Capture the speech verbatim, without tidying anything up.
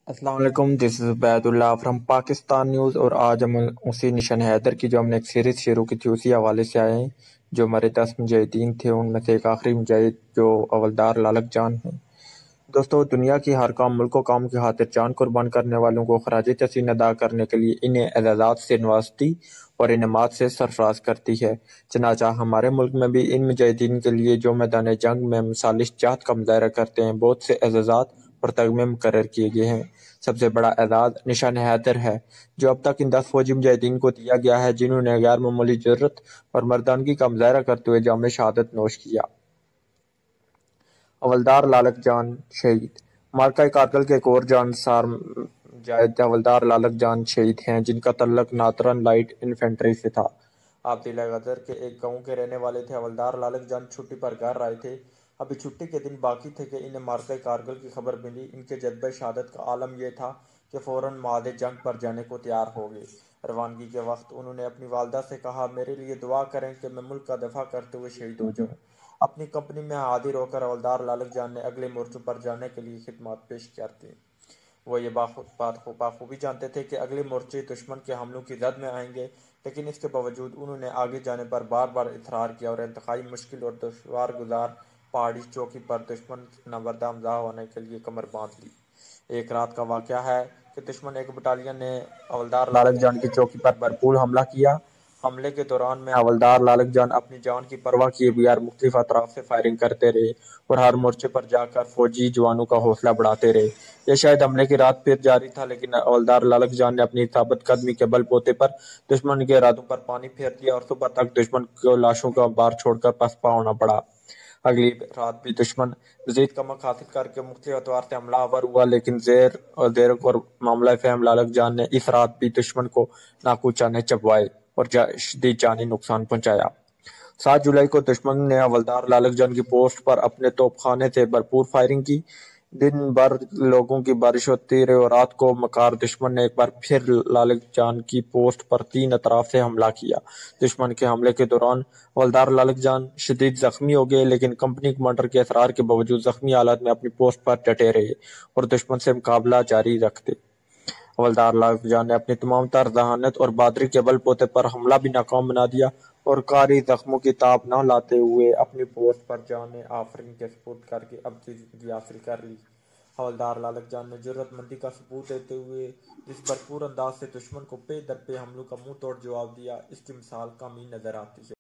السلام علیکم، this is Ubaid Ullah from Pakistan news, اور آج ہم اسی نشان حیدر کی جو ہم نے ایک سیریز شروع کی تھی اسی حوالے سے آئے ہیں۔ جو ہمارے دس مجاہدین تھے ان میں سے ایک آخری مجاہد جو اولدار لالک جان ہیں۔ دوستو، دنیا کی ہر کام ملک و قوم کی خاطر جان قربان کرنے والوں کو خراج تحسین ادا کرنے کے لیے انہیں اعزازات سے نوازتی اور انعامات سے سرفراز کرتی ہے۔ چنانچہ ہمارے ملک میں بھی ان مجاہدین کے لیے جو میدان جنگ میں مثالش جہد کا مظاہرہ کرتے ہیں بہت سے اعزازات اور تمغے مقرر کیے گئے ہیں۔ سب سے بڑا اعزاز نشان حیدر ہے، جو اب تک ان دس فوجی مجاہدین کو دیا گیا ہے جنہوں نے غیر معمولی جرأت اور مردانگی کا مظاہرہ کرتے ہوئے جام شہادت نوش کیا۔ اولدار لالک جان شہید۔ معرکہ کارگل کے ایک اور جانسار مجاہد اولدار لالک جان شہید ہیں جن کا تعلق ناترن لائٹ انفینٹری سے تھا۔ آپ ضلع غدر کے ایک گاؤں کے رہنے والے تھے۔ اولدار لالک جان چھٹی پر گھر آئے تھے۔ ابھی چھٹی کے دن باقی تھے کہ انہیں معرکہ کارگل کی خبر ملی۔ ان کے جذبہ شہادت کا عالم یہ تھا کہ فوراً معدِ جنگ پر جانے کو تیار ہو گئے۔ روانگی کے وقت انہوں نے اپنی والدہ سے کہا، میرے لیے دعا کریں کہ میں ملک کا دفاع کرتے ہوئے شہید ہو جاؤں۔ اپنی کمپنی میں حاضر ہو کر اولدار لالک جان نے اگلے مورچوں پر جانے کے لیے خدمات پیش کرتی۔ وہ یہ بات بخوبی جانتے تھے کہ اگلے مورچے دشمن کے حملوں کی زد میں آئیں گے، لیکن اس کے باوجود انہوں نے آگے جانے پر بار بار اصرار کیا اور انتہائی مشکل اور دشوار گزار پہاڑی چوکی پر دشمن نبردہ امضا ہونے کے لیے کمر باندھ لی۔ ایک رات کا واقعہ ہے کہ دشمن ایک بٹالین نے اولدار لالک جان کی چوکی پر بھرپور حملہ کیا۔ حملے کے دوران میں اولدار لالک جان اپنی جان کی پرواہ کیے بغیر مختلف اطراف سے فائرنگ کرتے رہے اور ہر مورچے پر جا کر فوجی جوانوں کا حوصلہ بڑھاتے رہے۔ یہ شاید حملے کی رات پھر جاری تھا، لیکن اولدار لالک جان نے اپنی ثابت قدمی کے بل بوتے پر دشمن کے ارادوں پر پانی پھیر دیا اور صبح تک دشمن کو لاشوں کا بار چھوڑ کر پسپا ہونا پڑا۔ اگلی رات بھی دشمن مزید کمک حاصل کر کے مختلف اطوار سے حملہ آور ہوا، لیکن زیر زیر اور معاملہ فہم لالک جان نے اس رات بھی دشمن کو ناقوس چانے چبوائے اور شدید جانی نقصان پہنچایا۔ سات جولائی کو دشمن نے اولدار لالک جان کی پوسٹ پر اپنے توپ خانے سے بھرپور فائرنگ کی۔ دن بھر لوگوں کی بارش ہوتی رہی اور رات کو مکار دشمن نے ایک بار پھر لالک جان کی پوسٹ پر تین اطراف سے حملہ کیا۔ دشمن کے حملے کے دوران اولدار لالک جان شدید زخمی ہو گئے، لیکن کمپنی کمانڈر کے اصرار کے باوجود زخمی حالت میں اپنی پوسٹ پر ڈٹے رہے اور دشمن سے مقابلہ جاری رکھتے۔ اولدار لالک جان نے اپنی تمام تر ذہانت اور بہادری کے بل بوتے پر حملہ بھی ناکام بنا دیا اور کاری زخموں کی تاب نہ لاتے ہوئے اپنی پوسٹ پر جان آفرین کے سپرد کر کے ابدی زندگی حاصل کر لی۔ اولدار لالک جان نے جرأت مندی کا ثبوت دیتے ہوئے جس بھرپور انداز سے دشمن کو پے در پے حملوں کا منہ توڑ جواب دیا، اس کی مثال کم ہی نظر آتی ہے۔